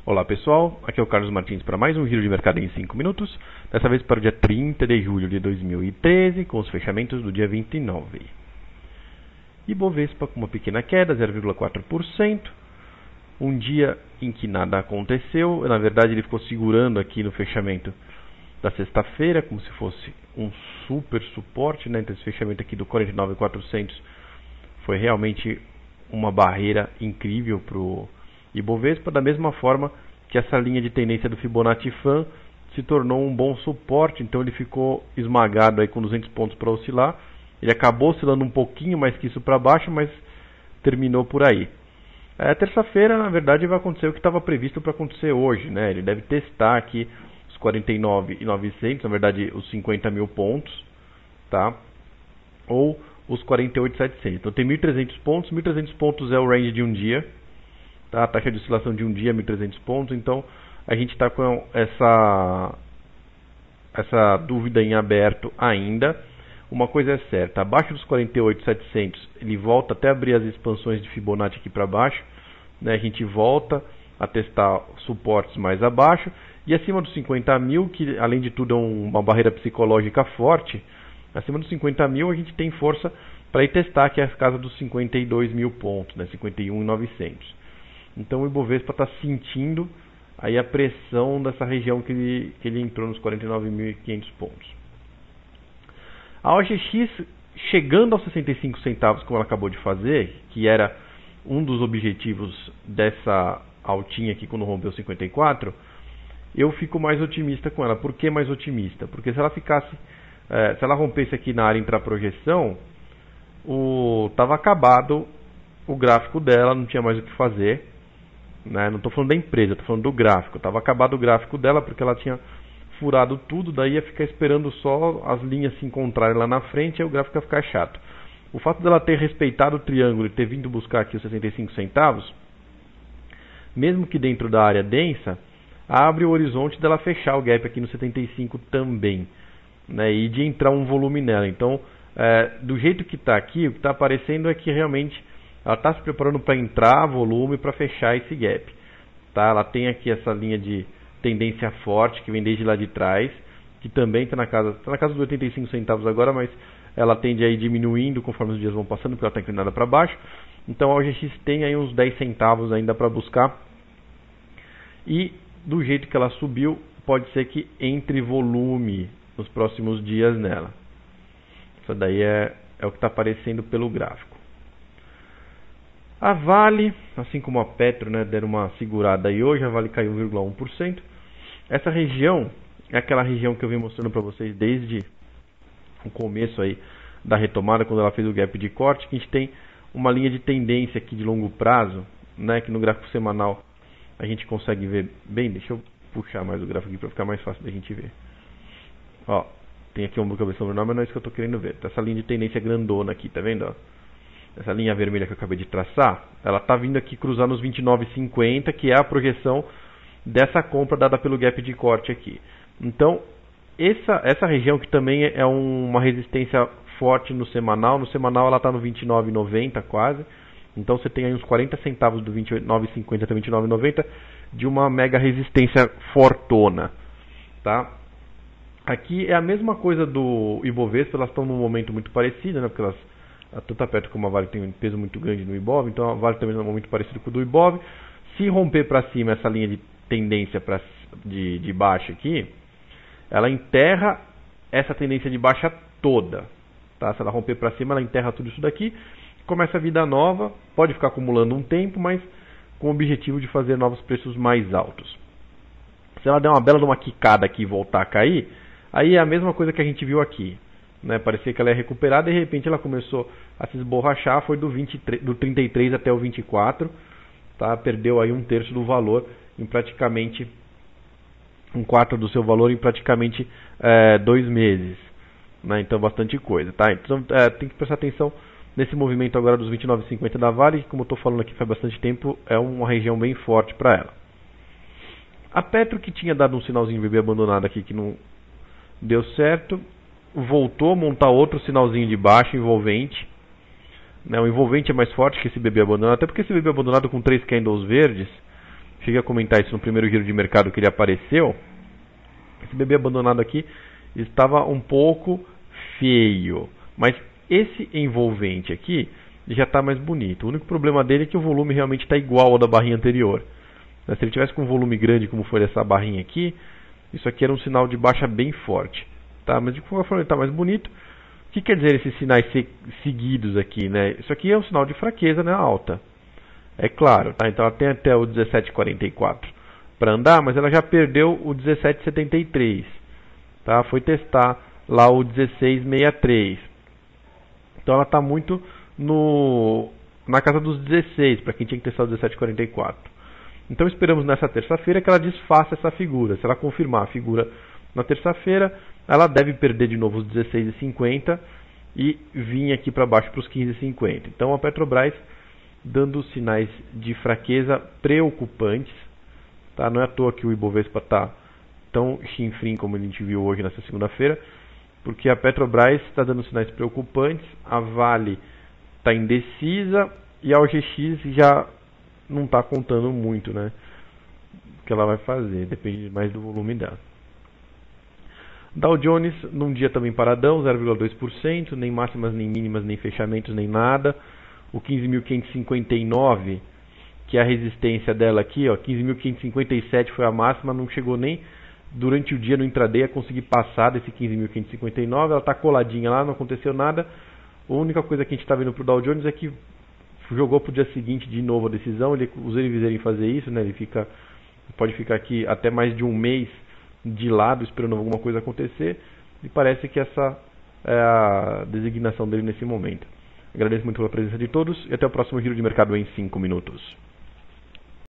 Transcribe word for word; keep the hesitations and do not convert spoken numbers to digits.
Olá pessoal, aqui é o Carlos Martins para mais um giro de mercado em cinco minutos, dessa vez para o dia trinta de julho de dois mil e treze, com os fechamentos do dia vinte e nove. Ibovespa com uma pequena queda, zero vírgula quatro por cento, um dia em que nada aconteceu, na verdade ele ficou segurando aqui no fechamento da sexta-feira, como se fosse um super suporte, né? Então esse fechamento aqui do quarenta e nove mil e quatrocentos foi realmente uma barreira incrível para o Ibovespa, da mesma forma que essa linha de tendência do Fibonacci Fan se tornou um bom suporte, então ele ficou esmagado aí com duzentos pontos para oscilar. Ele acabou oscilando um pouquinho mais que isso para baixo, mas terminou por aí. É, terça-feira, na verdade, vai acontecer o que estava previsto para acontecer hoje, né? Ele deve testar aqui os quarenta e nove mil e novecentos, na verdade os cinquenta mil pontos, tá? Ou os quarenta e oito mil e setecentos. Então tem mil e trezentos pontos, mil e trezentos pontos é o range de um dia, tá? A taxa de oscilação de um dia é mil e trezentos pontos, então a gente está com essa, essa dúvida em aberto ainda. Uma coisa é certa, abaixo dos quarenta e oito mil e setecentos ele volta até abrir as expansões de Fibonacci aqui para baixo, né? A gente volta a testar suportes mais abaixo, e acima dos cinquenta mil, que além de tudo é um, uma barreira psicológica forte, acima dos cinquenta mil a gente tem força para ir testar, que é a casa dos cinquenta e dois mil pontos, né? cinquenta e um mil e novecentos. Então o Ibovespa está sentindo aí a pressão dessa região que ele, que ele entrou nos quarenta e nove mil e quinhentos pontos. A O G X chegando aos sessenta e cinco centavos, como ela acabou de fazer, que era um dos objetivos dessa altinha aqui quando rompeu cinquenta e quatro, eu fico mais otimista com ela. Por que mais otimista? Porque se ela ficasse, é, se ela rompesse aqui na área intraprojeção, o estava acabado o gráfico dela, não tinha mais o que fazer, né? Não estou falando da empresa, estou falando do gráfico. Estava acabado o gráfico dela porque ela tinha furado tudo, daí ia ficar esperando só as linhas se encontrarem lá na frente e o gráfico ia ficar chato. O fato dela ter respeitado o triângulo e ter vindo buscar aqui os sessenta e cinco centavos, mesmo que dentro da área densa, abre o horizonte dela fechar o gap aqui no setenta e cinco também, né, e de entrar um volume nela. Então, é, do jeito que está aqui, o que está aparecendo é que realmente ela está se preparando para entrar volume para fechar esse gap, tá? Ela tem aqui essa linha de tendência forte que vem desde lá de trás, que também está na casa, tá na casa dos oitenta e cinco centavos agora, mas ela tende a ir diminuindo conforme os dias vão passando, porque ela está inclinada para baixo. Então a O G X tem aí uns dez centavos ainda para buscar, e do jeito que ela subiu, pode ser que entre volume nos próximos dias nela. Isso daí é, é o que está aparecendo pelo gráfico. A Vale, assim como a Petro, né, deram uma segurada aí hoje. A Vale caiu um vírgula um por cento. Essa região é aquela região que eu vim mostrando para vocês desde o começo aí da retomada, quando ela fez o gap de corte, que a gente tem uma linha de tendência aqui de longo prazo, né, que no gráfico semanal a gente consegue ver bem. Deixa eu puxar mais o gráfico aqui para ficar mais fácil da gente ver. Ó, tem aqui um cabeção menor, mas não é isso que eu estou querendo ver. Essa linha de tendência grandona aqui, tá vendo? Ó? Essa linha vermelha que eu acabei de traçar, ela está vindo aqui cruzar nos vinte e nove vírgula cinquenta, que é a projeção dessa compra dada pelo gap de corte aqui. Então, essa, essa região que também é um, uma resistência forte no semanal. No semanal ela está no vinte e nove vírgula noventa quase. Então você tem aí uns quarenta centavos do vinte e nove vírgula cinquenta até vinte e nove vírgula noventa de uma mega resistência fortona, tá? Aqui é a mesma coisa do Ibovespa, elas estão num momento muito parecido, né? Porque elas, tanto a Petro como a Vale tem um peso muito grande no Ibov, então a Vale também é um momento parecido com o do Ibov. Se romper para cima essa linha de tendência pra, de, de baixa aqui, ela enterra essa tendência de baixa toda, tá? Se ela romper para cima, ela enterra tudo isso daqui, começa a vida nova, pode ficar acumulando um tempo, mas com o objetivo de fazer novos preços mais altos. Se ela der uma bela de uma quicada aqui e voltar a cair, aí é a mesma coisa que a gente viu aqui, né? Parecia que ela ia recuperar, de repente ela começou a se esborrachar, foi do, vinte e três, do trinta e três até o vinte e quatro, tá? Perdeu aí um terço do valor em praticamente um quarto do seu valor em praticamente é, dois meses, né? Então bastante coisa, tá? Então é, tem que prestar atenção nesse movimento agora dos vinte e nove vírgula cinquenta da Vale, que, como eu estou falando aqui faz bastante tempo, é uma região bem forte para ela. A Petro, que tinha dado um sinalzinho de bebê abandonado aqui que não deu certo, voltou a montar outro sinalzinho de baixo envolvente, né? O envolvente é mais forte que esse bebê abandonado, até porque esse bebê abandonado com três candles verdes cheguei a comentar isso no primeiro giro de mercado que ele apareceu. Esse B B abandonado aqui estava um pouco feio, mas esse envolvente aqui já está mais bonito. O único problema dele é que o volume realmente está igual ao da barrinha anterior. Se ele tivesse com um volume grande como foi essa barrinha aqui, isso aqui era um sinal de baixa bem forte, tá? Mas de qualquer forma ele está mais bonito. O que quer dizer esses sinais seguidos aqui, né? Isso aqui é um sinal de fraqueza na alta, é claro, tá? Então ela tem até o dezessete quarenta e quatro para andar, mas ela já perdeu o dezessete setenta e três, tá? Foi testar lá o dezesseis sessenta e três. Então ela está muito no, na casa dos dezesseis, para quem tinha que testar o dezessete quarenta e quatro. Então esperamos nessa terça-feira que ela desfaça essa figura. Se ela confirmar a figura na terça-feira, ela deve perder de novo os dezesseis cinquenta e vir aqui para baixo para os quinze cinquenta. Então a Petrobras dando sinais de fraqueza preocupantes, tá? Não é à toa que o Ibovespa está tão chinfrim como a gente viu hoje nessa segunda-feira, porque a Petrobras está dando sinais preocupantes, a Vale está indecisa e a O G X já não está contando muito, né? O que ela vai fazer, depende mais do volume dela. Dow Jones num dia também paradão, zero vírgula dois por cento, nem máximas, nem mínimas, nem fechamentos, nem nada. O quinze mil quinhentos e cinquenta e nove, que é a resistência dela aqui, ó, quinze mil quinhentos e cinquenta e sete foi a máxima, não chegou nem durante o dia no intraday a conseguir passar desse quinze mil quinhentos e cinquenta e nove, ela está coladinha lá, não aconteceu nada. A única coisa que a gente está vendo para o Dow Jones é que jogou para o dia seguinte de novo a decisão, ele, os eles quiserem fazer isso, né, ele fica, pode ficar aqui até mais de um mês de lado esperando alguma coisa acontecer, e parece que essa é a designação dele nesse momento. Agradeço muito pela presença de todos e até o próximo giro de mercado em cinco minutos.